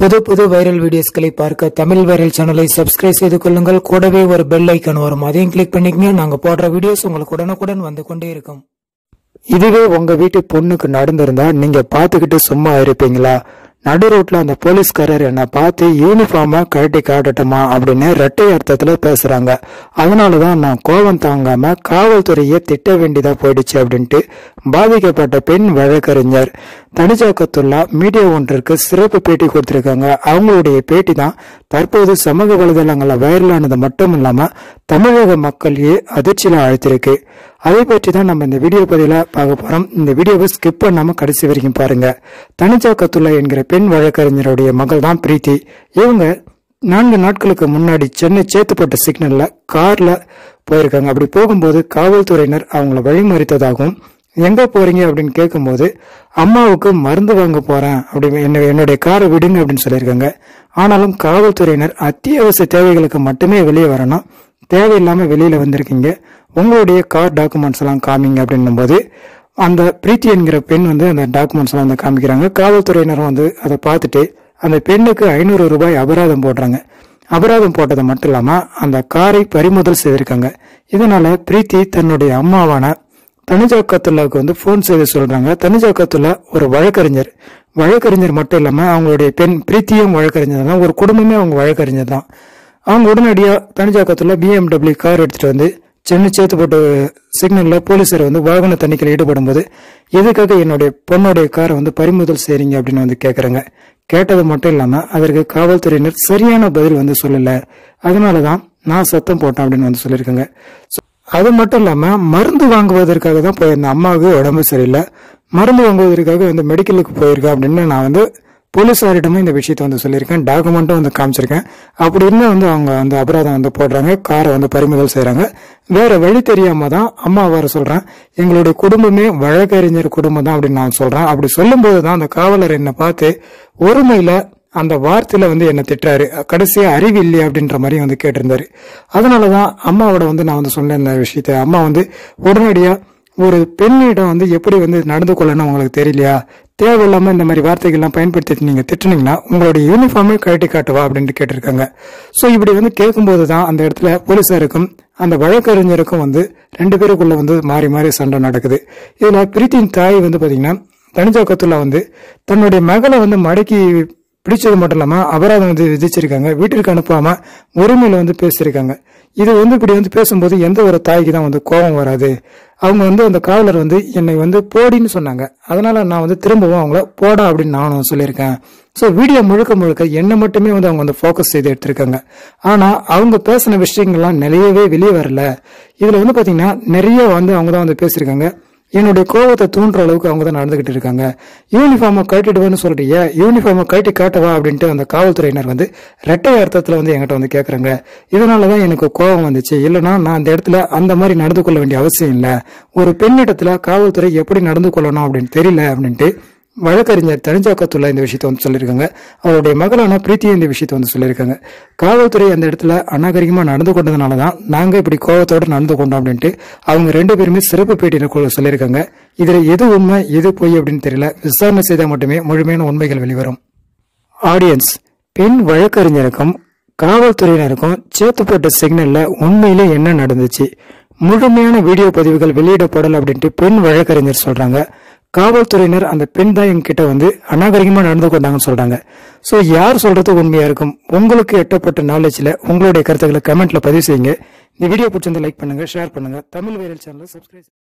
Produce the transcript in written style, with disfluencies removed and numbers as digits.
புது புது வைரல் வீடியோஸ்களை பார்க்க தமிழ் வைரல் சேனலை சப்ஸ்கிரைப் செய்து கொள்ளுங்கள். கூடவே ஒரு பெல் ஐக்கான் வரும், அதையும் கிளிக் பண்ணிக்கங்க. நாங்க போடுற வீடியோஸ் உங்களுக்கு உடனுக்குடன் வந்து கொண்டே இருக்கும். இதுவே உங்க வீட்டு பொண்ணுக்கு நடந்திருந்தா நீங்க பாத்துக்கிட்டு சும்மா இருப்பீங்களா? நடு ரோட்ல அந்த போலீஸ்காரர் என்ன பார்த்து யூனிஃபார்மா கழட்டி காட்டட்டுமா அப்படின்னு இரட்டை அர்த்தத்துல பேசுறாங்க. அதனாலதான் நான் கோபம் தாங்காம காவல்துறையை திட்ட வேண்டியதா போயிடுச்சு அப்படின்ட்டு பாதிக்கப்பட்ட பெண் வழக்கறிஞர் தனிஜாக்கத்துல்லா மீடியா ஒன்றிற்கு சிறப்பு பேட்டி கொடுத்திருக்காங்க. அவங்களுடைய பேட்டி தான் தற்போது சமூக வலைதளங்கள்ல வைரலானது மட்டும் இல்லாம தமிழக மக்களையே அதிர்ச்சியில ஆழ்த்திருக்கு. அதை பற்றி தான் நம்ம இந்த வீடியோ பதிவுல பார்க்க போறோம். இந்த வீடியோவை ஸ்கிப் பண்ணாம கடைசி வரைக்கும் பாருங்க. தனிஜாக்கத்துல்லா என்கிற பெண் வழக்கறிஞருடைய மகள் தான் பிரீத்தி. இவங்க 4 நாட்களுக்கு முன்னாடி சென்னை சேத்துப்பட்ட சிக்னல்ல கார்ல போயிருக்காங்க. அப்படி போகும்போது காவல்துறையினர் அவங்கள வழிமறித்ததாகவும், எங்க போறீங்க அப்படின்னு கேட்கும்போது அம்மாவுக்கு மருந்து வாங்க போறேன் அப்படி என்னுடைய காரை விடுங்க அப்படின்னு சொல்லியிருக்காங்க. ஆனாலும் காவல்துறையினர் அத்தியாவசிய தேவைகளுக்கு மட்டுமே வெளியே வரணும், தேவையில்லாம வெளியில வந்திருக்கீங்க, உங்களுடைய கார் டாக்குமெண்ட்ஸ் எல்லாம் காமிங்க அப்படின்னும் போது அந்த பிரீத்தி என்கிற பெண் வந்து அந்த டாக்குமெண்ட்ஸ் எல்லாம் வந்து காமிக்கிறாங்க. காவல்துறையினர் வந்து அதை பார்த்துட்டு அந்த பெண்ணுக்கு 500 ரூபாய் அபராதம் போடுறாங்க. அபராதம் போட்டது மட்டும் இல்லாம அந்த காரை பறிமுதல் செய்திருக்காங்க. இதனால பிரீத்தி தன்னுடைய அம்மாவான தனிஜாக்கத்துல்லாவுக்கு வந்து போன் செய்து சொல்றாங்க. தனிஜாக்கத்துல்லா ஒரு வழக்கறிஞர் மட்டும் இல்லாம அவங்களுடைய பெண் பிரீத்தியும் வழக்கறிஞர் தான், ஒரு குடும்பமே அவங்க வழக்கறிஞர் தான். அவங்க உடனடியா தனிஜாக்கத்துல்லா BMW கார் எடுத்துட்டு வந்து சென்னை சேத்துப்பட்டு சிக்னல்ல போலீசார் வந்து வாகன தணிக்கையில் ஈடுபடும் போது எதுக்காக என்னுடைய பொண்ணுடைய காரை வந்து பறிமுதல் செய்றீங்க அப்படின்னு வந்து கேக்குறாங்க. கேட்டது மட்டும் இல்லாம அதற்கு காவல்துறையினர் சரியான பதில் வந்து சொல்லல, அதனாலதான் நான் சத்தம் போட்டேன் அப்படின்னு வந்து சொல்லியிருக்காங்க. அது மட்டும் இல்லாம மருந்து வாங்குவதற்காக தான் போயிருந்தேன், அம்மாவுக்கு உடம்பு சரியில்லை, மருந்து வாங்குவதற்காக வந்து மெடிக்கலுக்கு போயிருக்கேன் அப்படின்னு நான் வந்து போலீசாரிடமும் இந்த விஷயத்த வந்து சொல்லியிருக்கேன், டாக்குமெண்ட்டும் வந்து காமிச்சிருக்கேன். அப்படி இருந்தா வந்து அவங்க அந்த அபராதம் வந்து போடுறாங்க, காரை வந்து பறிமுதல் செய்யறாங்க. வேற வழி தெரியாம தான் அம்மா வர சொல்றேன், எங்களுடைய குடும்பமே வழக்கறிஞர் குடும்பம் தான் அப்படின்னு நான் சொல்றேன். அப்படி சொல்லும் போதுதான் அந்த காவலர் என்னை பார்த்து ஒருமையில அந்த வார்த்தையில வந்து என்ன திட்டுறாரு, கடைசியா அறிவு இல்லையா அப்படின்ற மாதிரி வந்து கேட்டிருந்தாரு. அதனாலதான் அம்மாவோட வந்து நான் வந்து சொன்ன இந்த விஷயத்த அம்மா வந்து உடனடியா ஒரு பெண்ணிடம் வந்து எப்படி வந்து நடந்து கொள்ளணும் உங்களுக்கு தெரியலையா, தேவையில்லாம இந்த மாதிரி வார்த்தைகள்லாம் பயன்படுத்தி நீங்க திட்டுனீங்கன்னா உங்களுடைய யூனிஃபார்மே கழட்டி காட்டுவா அப்படின்ட்டு கேட்டிருக்காங்க. சோ இப்படி வந்து கேட்கும்போதுதான் அந்த இடத்துல போலீசாருக்கும் அந்த வழக்கறிஞருக்கும் வந்து 2 பேருக்குள்ள வந்து மாறி மாறி சண்டை நடக்குது. இதுல பிரீத்தின் தாய் வந்து பாத்தீங்கன்னா தனிஜாக்கத்துல்லா வந்து தன்னுடைய மகளை வந்து மடக்கி பிடிச்சது மட்டும் இல்லாம அபராதம் வந்து விதிச்சிருக்காங்க, வீட்டிற்கு அனுப்பாம உரிமையில வந்து பேசியிருக்காங்க. இது வந்து இப்படி வந்து பேசும்போது எந்த ஒரு தாய்க்கு தான் வந்து கோபம் வராது. அவங்க வந்து அந்த காவலர் வந்து என்னை வந்து போடின்னு சொன்னாங்க, அதனால நான் வந்து திரும்பவும் அவங்கள போடா அப்படின்னு நானும் சொல்லியிருக்கேன். ஸோ வீடியோ முழுக்க என்ன மட்டுமே வந்து அவங்க வந்து ஃபோக்கஸ் செய்து எடுத்திருக்காங்க. ஆனா அவங்க பேசின விஷயங்கள்லாம் நிறையவே வெளியே வரல. இதுல வந்து பாத்தீங்கன்னா நிறைய வந்து அவங்க தான் வந்து பேசியிருக்காங்க. என்னுடைய கோபத்தை தூண்டுற அளவுக்கு அவங்க தான் நடந்துகிட்டு இருக்காங்க. யூனிஃபார்மை கட்டிடுவேன்னு சொல்றீங்க, யூனிஃபார்மை கட்டி காட்டவா அப்படின்ட்டு அந்த காவல்துறையினர் வந்து இரட்டை அர்த்தத்துல வந்து என்கிட்ட வந்து கேக்குறாங்க. இதனாலதான் எனக்கு கோபம் வந்துச்சு, இல்லைன்னா நான் அந்த இடத்துல அந்த மாதிரி நடந்து கொள்ள வேண்டிய அவசியம் இல்லை. ஒரு பெண்ணிடத்துல காவல்துறை எப்படி நடந்து கொள்ளணும் அப்படின்னு தெரியல அப்படின்ட்டு வழக்கறிஞர் தனிஜாக்கத்துல்லா இந்த விஷயத்த வந்து சொல்லியிருக்காங்க. அவருடைய மகளான பிரீத்தியும் இந்த விஷயத்த வந்து சொல்லியிருக்காங்க. காவல்துறை அந்த இடத்துல அநாகரிகமா நடந்து கொண்டதுனாலதான் நாங்க இப்படி கோபத்தோட நடந்து கொண்டோம் அப்படின்ட்டு அவங்க 2 பேருமே சிறப்பு பேட்டியில சொல்லியிருக்காங்க. இதுல எது உண்மை எது பொய் அப்படின்னு தெரியல, விசாரணை செய்தால் மட்டுமே முழுமையான உண்மைகள் வெளிவரும். ஆடியன்ஸ், பெண் வழக்கறிஞருக்கும் காவல்துறையினருக்கும் சேத்துப்பட்ட சிக்னல்ல உண்மையிலே என்ன நடந்துச்சு, முழுமையான வீடியோ பதிவுகள் வெளியிடப்படல அப்படின்ட்டு பெண் வழக்கறிஞர் சொல்றாங்க. காவல்துறையினர் அந்த பெண் தான் என்கிட்ட வந்து அநாகரிகமா நடந்து கொண்டாங்கன்னு சொல்றாங்க. சோ யார் சொல்றது உண்மையா இருக்கும்? உங்களுக்கு எட்டப்பட்ட நாலேஜ்ல உங்களுடைய கருத்துக்களை கமெண்ட்ல பதிவு செய்யுங்க. இந்த வீடியோ பிடிச்சிருந்தா லைக் பண்ணுங்க, ஷேர் பண்ணுங்க. தமிழ் வைரல் சேனலை சப்ஸ்கிரைப்